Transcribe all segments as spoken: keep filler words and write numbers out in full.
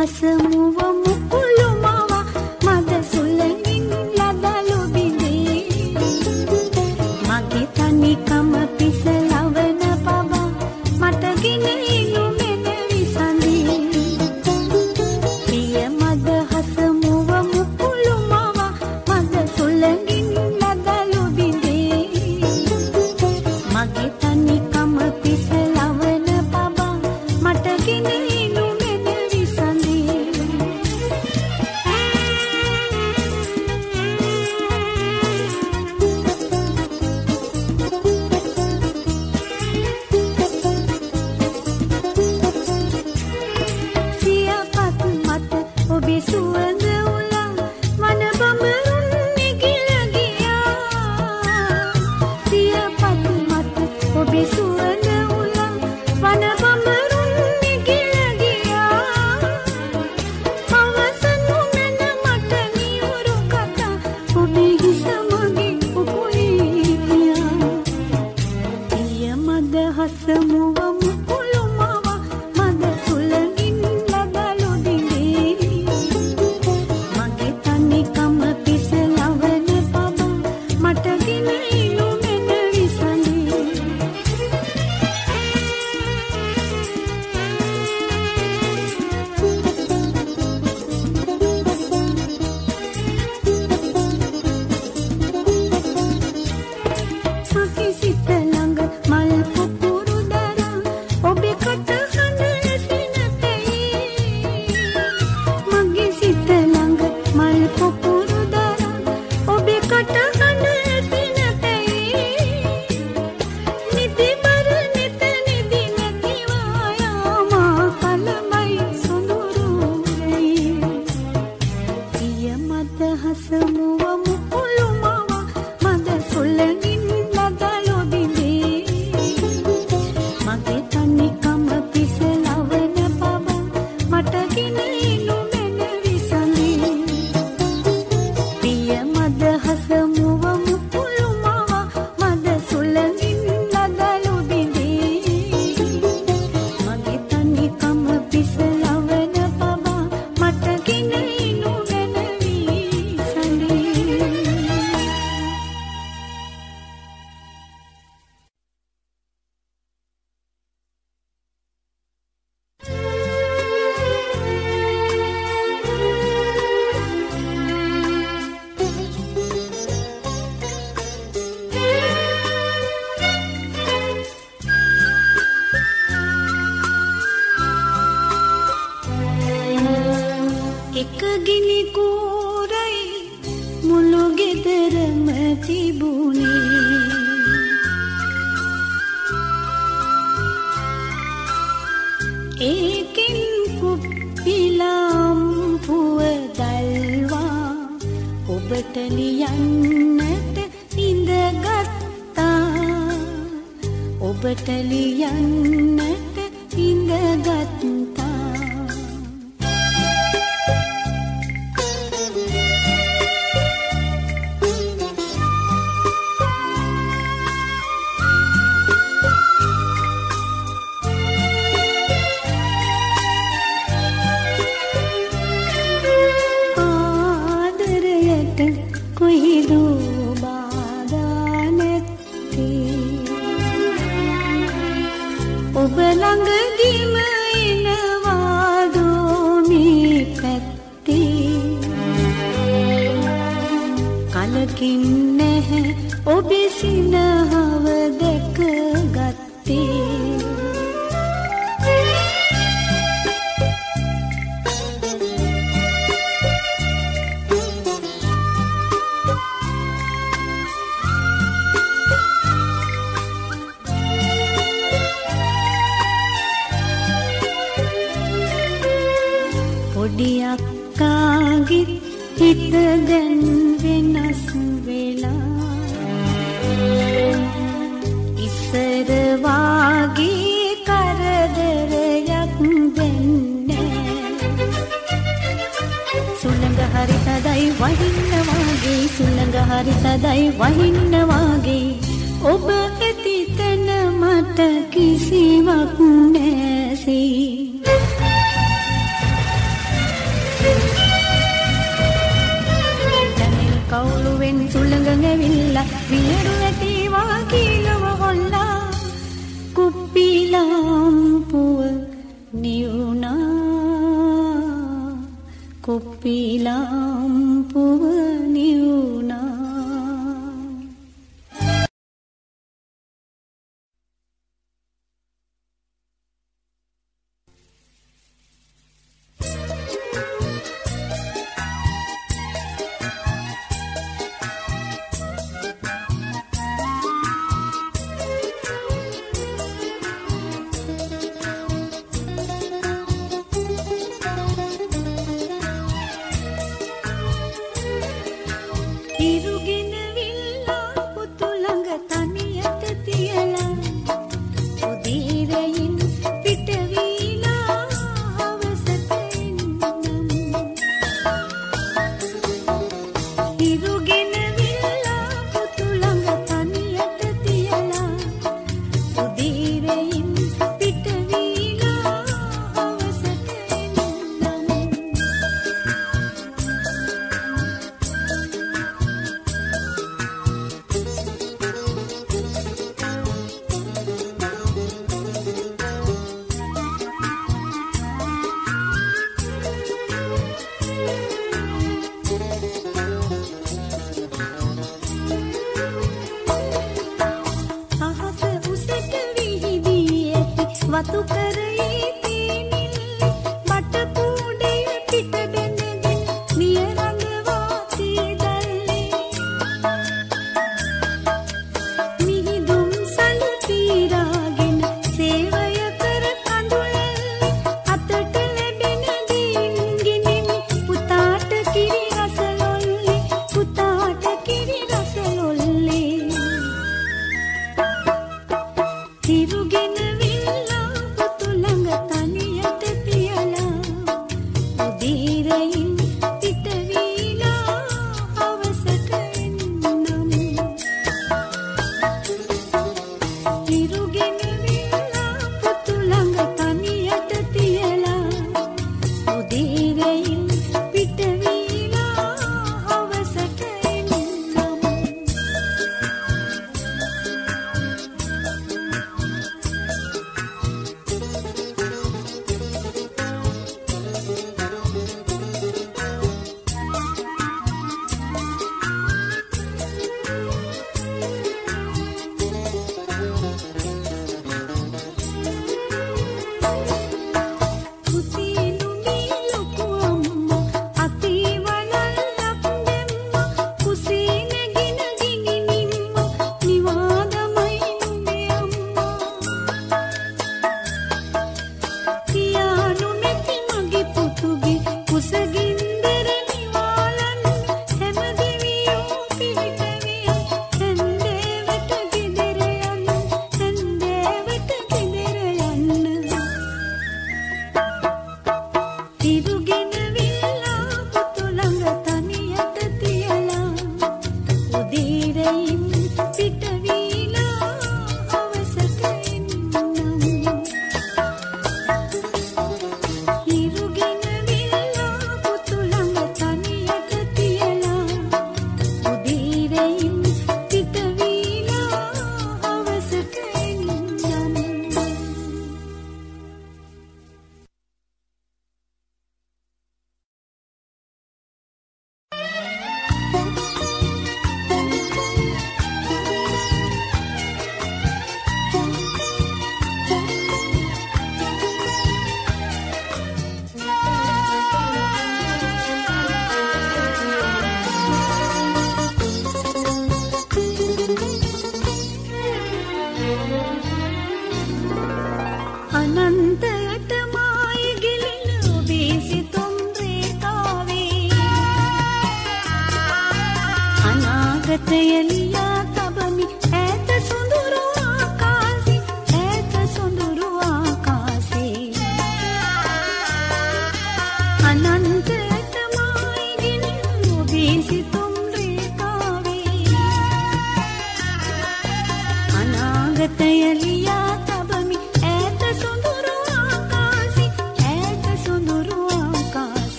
හසමුව මුකුළු මව මද සුළඟින් ලදලු බිඳේ මගේ තනිකම පිසලවන පවා මට ගිනිනු මෙන විසඳේ පිය මද හසමුව මුකුළු මව මද සුළඟින් ලදලු බිඳේ මගේ තනිකම පිසලවන පවා මට ගිනිනු මෙන විසඳේ සියපත් මත ඔබේ සුවඳ උලන් මන බඹරුන් නිගිල ගියා සියපත් මත ඔබේ සුවඳ උලන් මන බඹරුන් නිගිල ගියා අවසන් උමන මට නියුරු කතා ඔබේ හිස මගේ උකුලේ ගියා පිය මද හසමුව මුකුළු මව මද සුළඟින් ලදලු බිඳේ මගේ තනිකම පිසලවන පවා මට ගිනිනු මෙන විසඳේ මගේ සිත ළඟ මල් පුපුරු දරා ඔබේ කටහඬ ඇසෙනතේ මගේ සිත ළඟ මල් පුපුරු දරා ඔබේ කටහඬ ඇසෙනතේ නිදිබර නෙත නිදි නැතිවා යාමා කලමයි සොඳුරුයි පිය මද හසමුව මුකුළු මව මද සුළඟින් ලදලු බිඳේ මගේ තනිකම පිසලවන පවා මට ගිනිනු මෙන විසඳේ පිය මද හසමුව මුකුළු මව මද සුළඟින් ලදලු බිඳේ මගේ තනිකම පිසලවන පවා මට ගිනිනු මෙන විසඳේ එක ගිනි කූරයි මුළු ගෙදරම තිබුණේ ඒකෙන් කුප්පිලම් පුව දල්වා ඔබට ලියන්නට ඉඳගත්තා ඔබට ලියන්නට ඉඳගත්තා ආදරයට කොයිදෝ බාධා නැත්තේ ඔබ ළඟදිම එනවාදෝ මේ පැත්තේ කලකින් නැහැ ඔබේ සිනහව දැකගත්තේ පොඩි අක්කාගේ හිත දැන් වෙනස් වෙලා ඉස්සර වාගේ කරදරයක් දැන් නෑ සුළඟ හරි තදයි වහින්න වාගේ සුළඟ හරි තදයි වහින්න වාගේ ඔබ ඇති තැන මට කිසිවක් නැසී අතෙන් සුළඟ ඇවිල්ලා විලඩු වැටිවා කීලව හොල්ලා කුප්පිලාම්පුව නිවුණා කුප්පිලාම්පුව නිවුණා.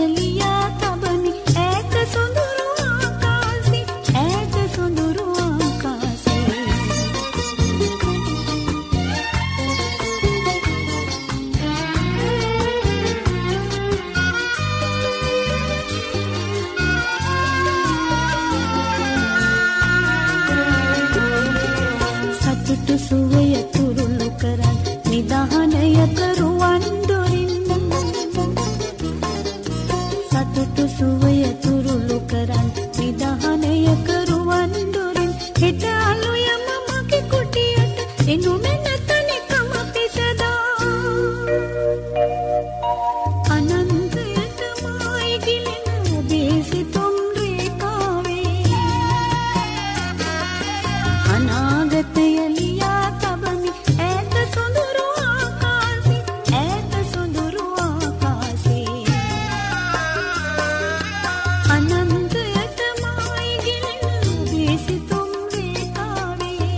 ලියා තබමි ඈත සොඳුරු ආකාශේ ඈත සොඳුරු ආකාශේ සතුටු සුවය තුරුළු කරන් නිදහනය කරුවන් දොරින් සතුටු සුවය තුරුළු කරන් නිදහනය කරුවන් දොරින් හෙට අලුයම මගේ කුටියට එනු මෙන්න තනිකම පිසදා අනන්තයට මායි ගිලෙන ඔබේ සිතුම් රේඛාවේ අනාගතය ලියා තබමි ඈත සොඳුරු ආකාශේ ඈත සොඳුරු ආකාශේ අනන්තයට මායි ගිලෙන ඔබේ සිතුම් රේඛාවේ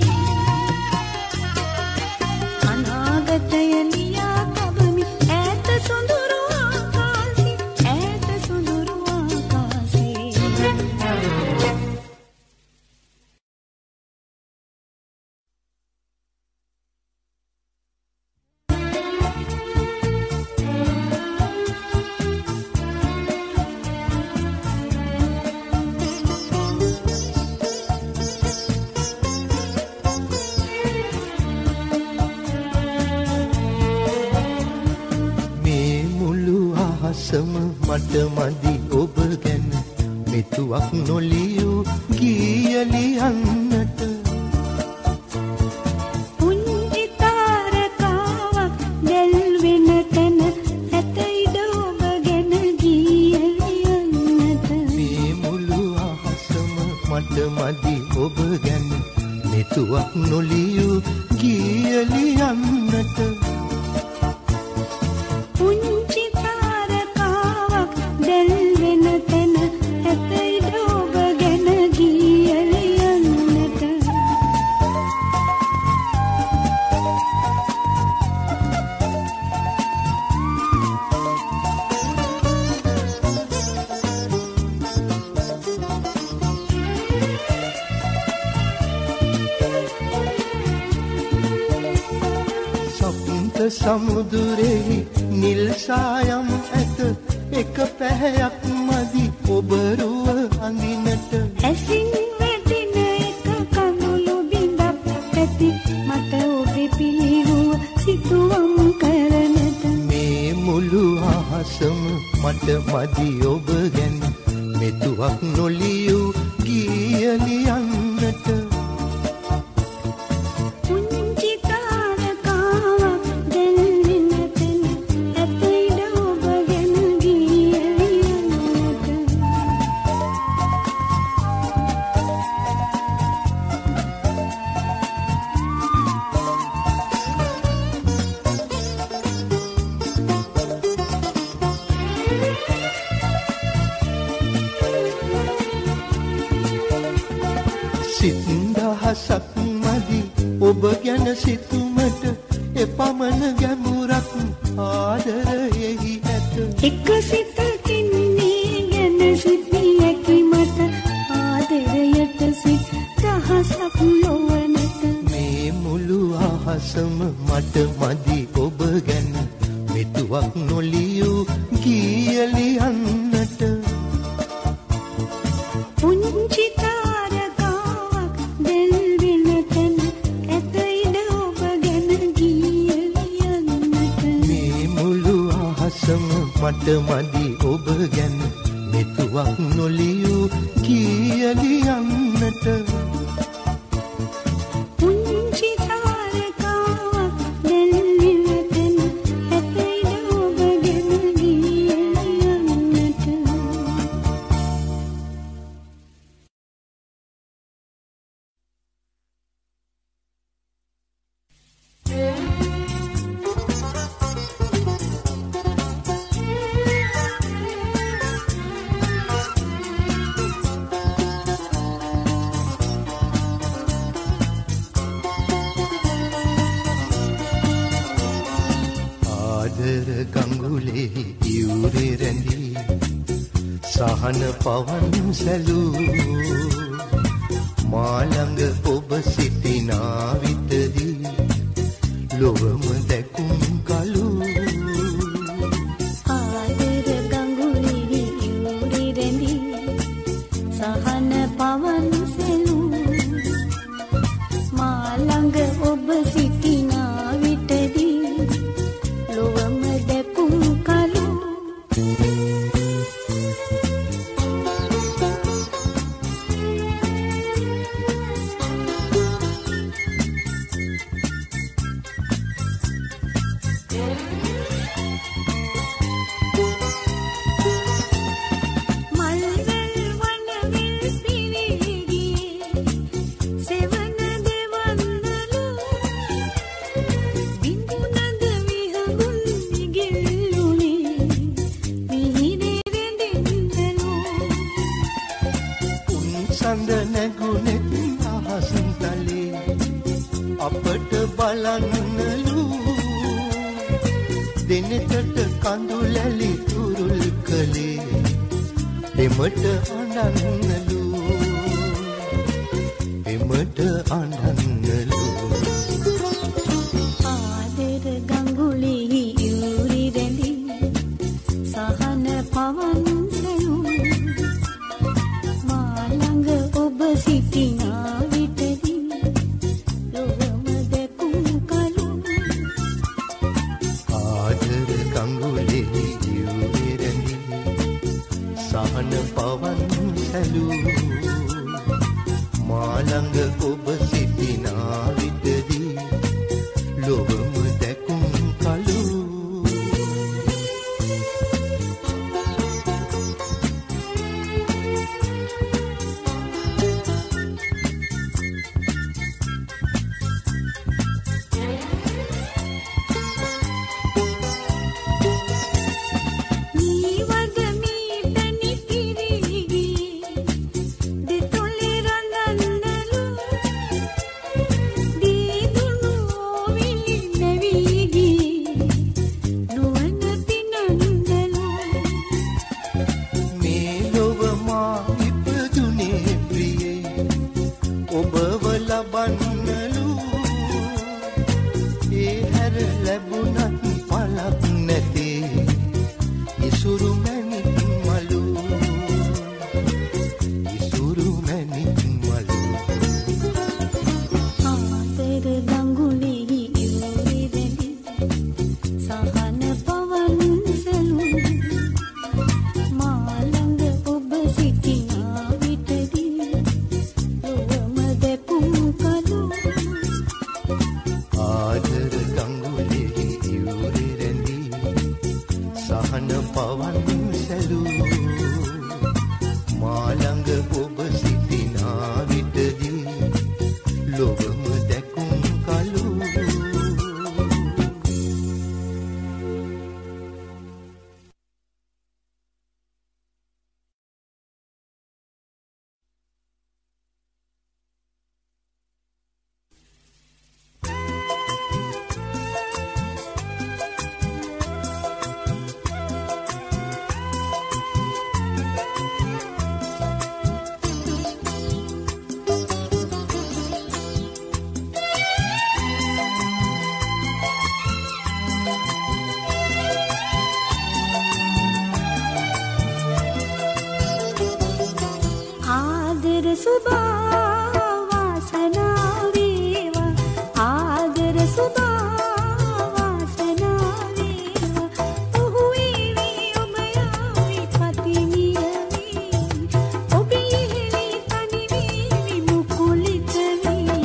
අනාගතය ලියා තබමි ඈත සොඳුරු ආකාශේ ඈත සොඳුරු ආකාශේ මේ මුළු අහසම මට මදි ඔබ ගැන මෙතුවක් නොලියූ ගීය ලියන්නට පුංචි තාරකාවක් දැල්වෙන තැන ඇත ඉඩ ඔබ ගැන ගීය ලියන්නට මේ මුළු අහසම මට මදි ඔබ ගැන මෙතුවක් නොලියූ ගීය ලියන්නට පුංචි තාරකාවක් දැල්වෙන තැන ඇත ඉඩ ඔබ ගැන ගීය ලියන්නට සප්ත සමුදුරෙහි නිල් සායම් ඇත එක පැහැයක් මදි ඔබ රුව අඳිනට ඇසින් වැටෙන එක කඳුළු බිඳක් ඇති මට ඔබේ පිළිහුව සිතුවම් කරනට මේ මුළු අහසම මට මදි ඔබ ගැන මෙතුවක් නොලියූ ගීය ලියන්නට පුංචි තාරකාවක් දැල්වෙන තැන ඇත ඉඩ ඔබ ගැන ගීය ලියන්නට සිත් දහසක් මදි ඔබ ගැන සිතුමට එපමණ ගැඹුරක් ආදරයෙහි ඇත එක සිතකින් මේ ගැන සිතී හැකි මට ආදරයට සිත් දහසක් නොවනට මේ මුළු අහසම මට මදි ඔබ ගැන මෙතුවක් නොලියූ ගීය ලියන්නට පුංචි තාරකාවක් දැල්වෙන තැන ඇත ඉඩ ඔබ ගැන ගීය ලියන්නට මේ මුළු අහසම මට මදි ඔබ ගැන මෙතුවක් නොලියූ ගීය ලියන්නට පුංචි තාරකාවක් දැල්වෙන තැන ඇත ඉඩ ඔබ ගැන ගීය ලියන්නට සහන පවන් සැලූ මා ළඟ ඔබ සිටිනා විටදී ලොවම දැකුම් කලු ආදර ගඟුලි යූරි රැඳි සහන පවන් සැලූ මා ළඟ ඔබ සිටිනා විටදී ලොවම දැකුම් කලු සඳ නැගුණෙත් අහසින් තලේ අපට බලන්නලු දිනකට කඳුලැලි තුරුල් කලේ එමට අඬන්නලු එමට අඬන්නලු ආදර ගඟුලි යූරි රැඳි සහන පවන් සැලූ මා ළඟ ඔබ සිටිනා විටදී ලොවම දැකුම් කලු ආදර ගඟුලි යූරි රැඳි සහන පවන් සැලූ මා ළඟ ඔබ සිටිනා විටදී ලොවම දැකුම් කලු ලබන්නලු ඒ හැර ලැබුණත් පලක් නැති ඉසුරු මැණික් මලු ඉසුරු මැණික් මලු ආදර ගඟුලි යූරි රැඳි සහන පවන් සැලූ මා ළඟ ඔබ සිටිනා විටදී ලොවම දැකුම් කලු ආදර ගඟුලි යූරි රැඳි සහන පවන් සැලූ මා ළඟ ඔබ සිටිනා විටදී ලොවම දැකුම් කලු ආදර සුභා වාසනා වේවා ආදර සුභා වාසනා වේවා ඔහු වේවි ඔබ යාවි පතිනියවි ඔබ ඉහෙලි තනි වේවි මුකුලිත වී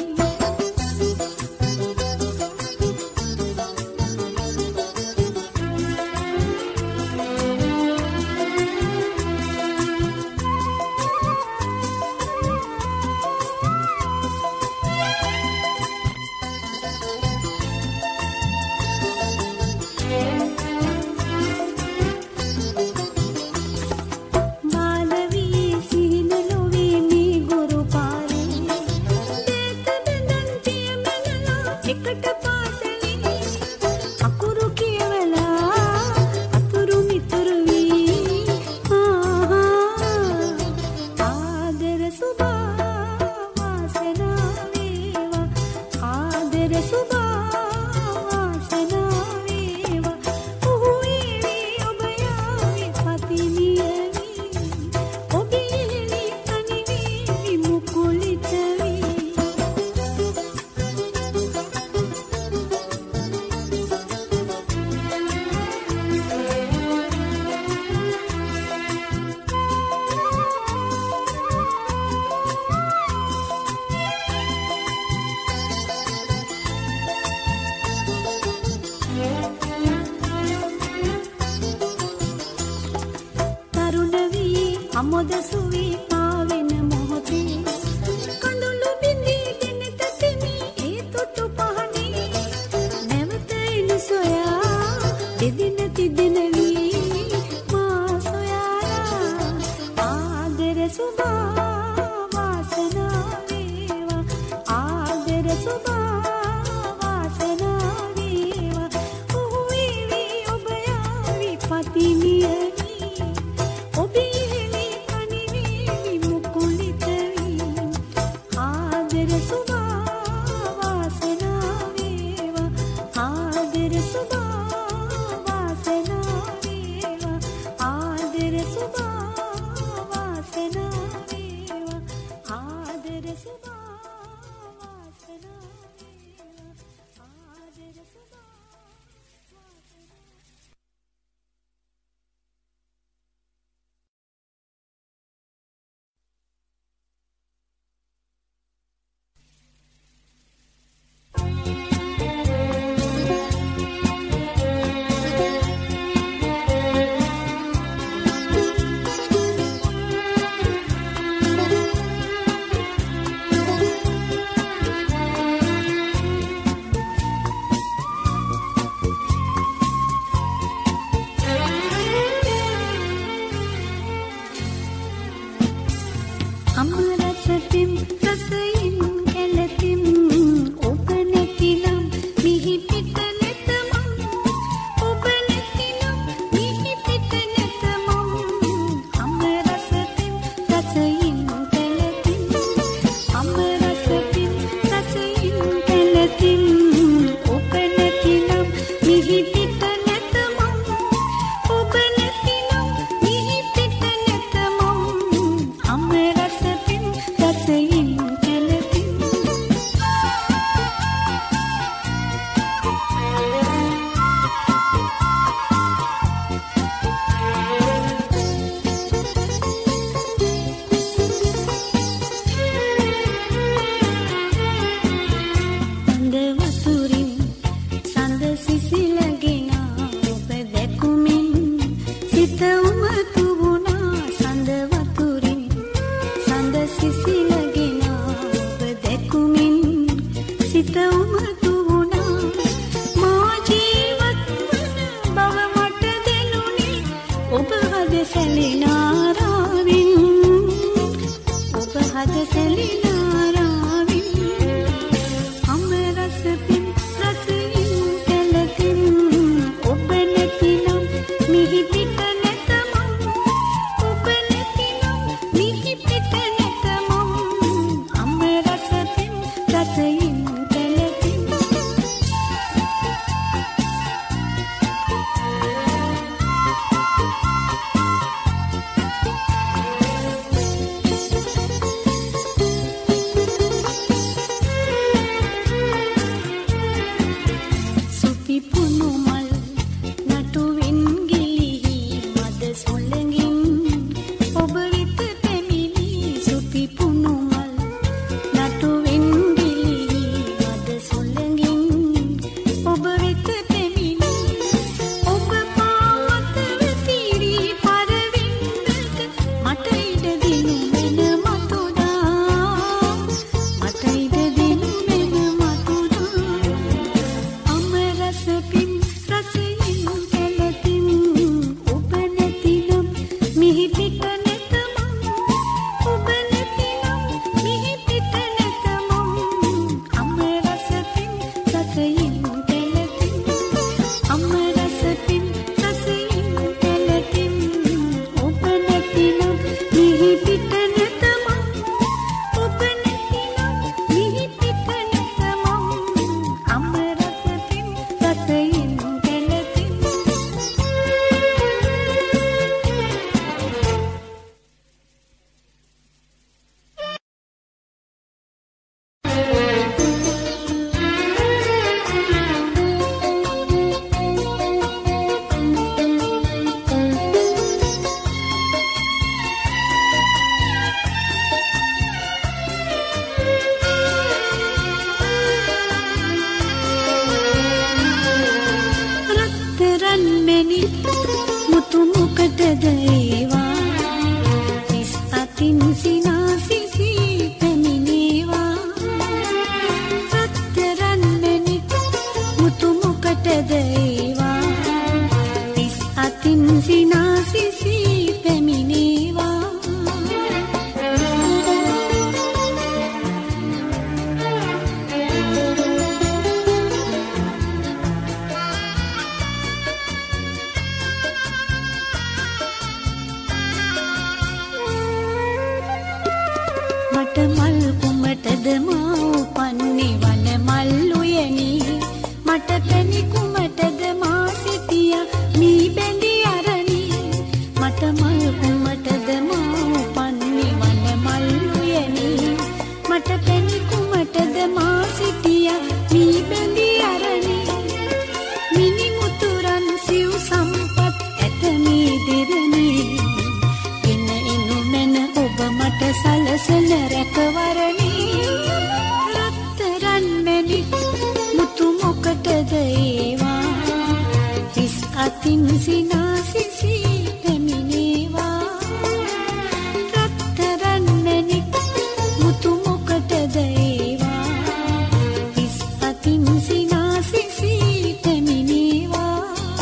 මොද සුවී පාවෙන මොහොතේ කඳුළු බිඳී දෙන තෙමි ඒ තුටු පහනේ නැවත එනු සොයා දෙදින තිදින වී මා සොයාලා ආදර සුභා වාසනා වේවා ආදර සුභා වාසනා වේවා ඔහු වේවි ඔබ යාවි පතිනිය මට මල් කුමටද මා උපන්නේ වන මල් උයනේ මට පැණි කුමටද මා සිටියා මී බැඳි අරණී මට මල් කුමටද මා උපන්නේ වන මල් උයනේ මට පැණි කුමටද මා සිටියා මී බැඳි අරණී මිනි මුතුරන් සිව් සම්පත් ඇත මේ දිරණී එන එනු මැන ඔබ මට සලසන රැකවරණී රත්තරන් මැණි මුතු මොකටද ඒවා හිස් අතින් සිනාසිසි පැමිණේවා රත්තරන් මැණි මුතු මොකටද ඒවා හිස් අතින් සිනාසිසි පැමිණේවා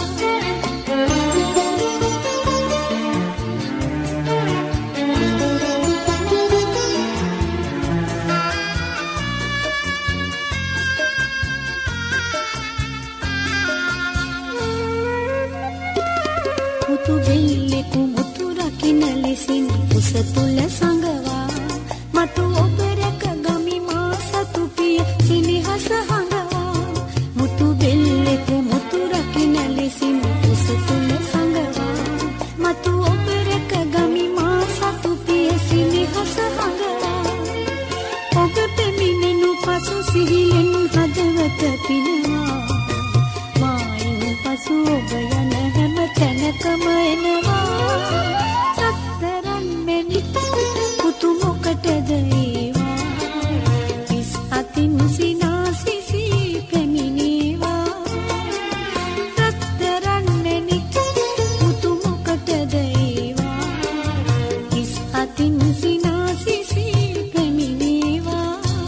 මුතු බෙල්ලෙකු මුතු රකින්න ලෙසින් උස තුල සංගවා මතු ඔබ රැක ගමි මා සතු පිය සිනහස හඟවා මුතු බෙල්ලෙකු මුතු රකින්න ලෙසින් උස තුල සංගවා මතු ඔබ රැක ගමි මා සතු පිය සිනහස හඟවා ඔබ පෙමිනෙනු පසු සිහියෙන් හදවත පිනවා මායින් පසු ඔබ යන හැම තැනකම එනවා රත්තරන් මැණි මුතු මොකටද ඒවා හිස් අතින් සිනාසිසි පැමිණේවා රත්තරන් මැණි මුතු මොකටද ඒවා හිස් අතින් සිනාසිසි පැමිණේවා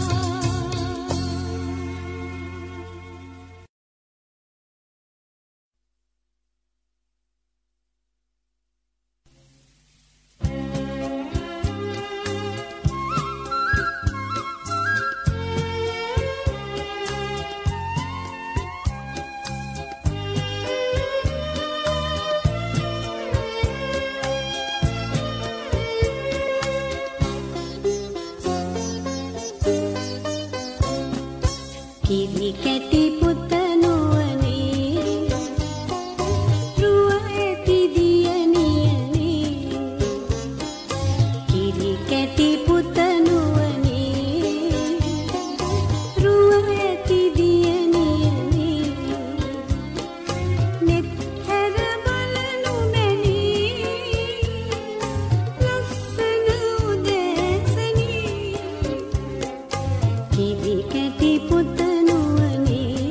කිරි කැටි පුත නොවනේ රුව ඇති දියණියනේ කිරි කැටි පුත නොවනේ රුව ඇති දියණියනේ නෙත් හැර බලනු මැනී ලස්සන උදෑසනී කිරි කැටි පුත නොවනේ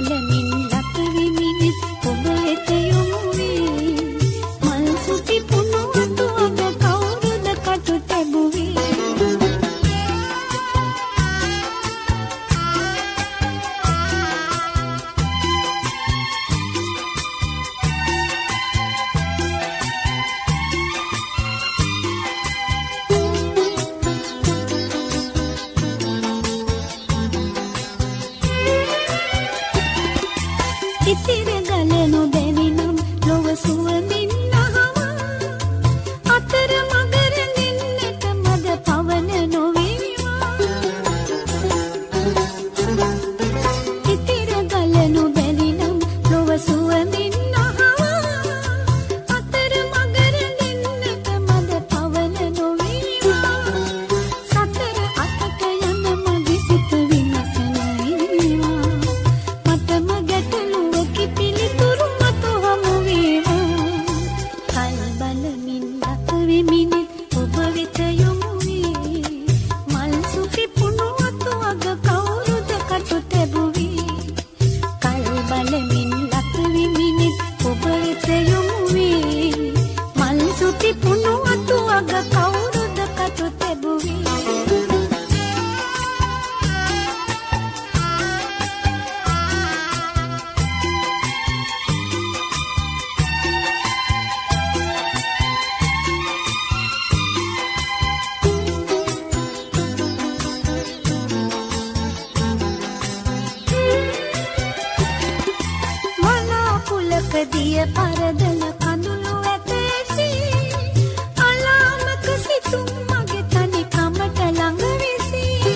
බලමින් ලත විමිනිත් ඔබ වෙත යොමු වේ. මල් සුති පුණුවතු අග කවුරුද කටු තැබුවේ. ඉතිර ගලනු බැවිනම් ලොව සුවඳින් අහවා. අතර මගර නින්නට මද පවන නොවේවා. ඉතිර ගලනු බැවිනම් ලොව සුවඳින් අහවා. අතර මගර නින්නට මද පවන නොවේවා. සතර අතට යන මගේ සිත විමසනේවා. මතම ගැටලුව පිළිතුරු මත හමු වේවා. කල් බලමින් ලත වෙමිනිත් ඔබ වෙත යොමු වේ. මල් සුපි පුණුවතු අග කවුරුද කටු තැබුවේ. කල් බලමින් ලත වෙමිනිත් ඔබ වෙත යොමු වේ. මල් සුපි පුණුවතු අග කවුරුද කටු තැබුවේ. දිය පරදන කඳුළු ඇතැසී. අලාමක සිතුම් මගේ තනි කමට ළඟ විසී.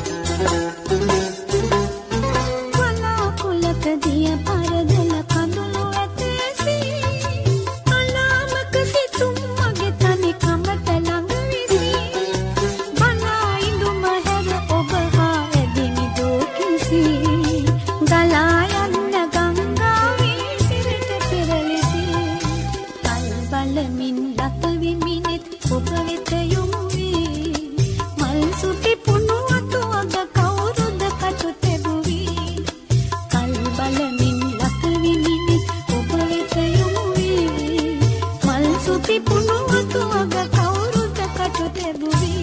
වලාකුලක දිය පරදන කඳුළු ඇතැසී. අලාමක සිතුම් මගේ තනි කමට ළඟ විසී. බලා ඉඳුම හැර ඔබ හා ඇදිනි දෝ කිසී. ගලා යන්න බලමින් ලත විමිනිත් ඔබ වෙත යොමු වේ. මල් සුපි පුණුවතු අග කවුරුද කටු තැබුවේ. කල් බලමින් ලත විමිනිත් ඔබ වෙත යොමු වේ. මල් සුපි පුණුවතු අග කවුරුද කටු තැබුවේ.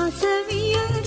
ආසවිය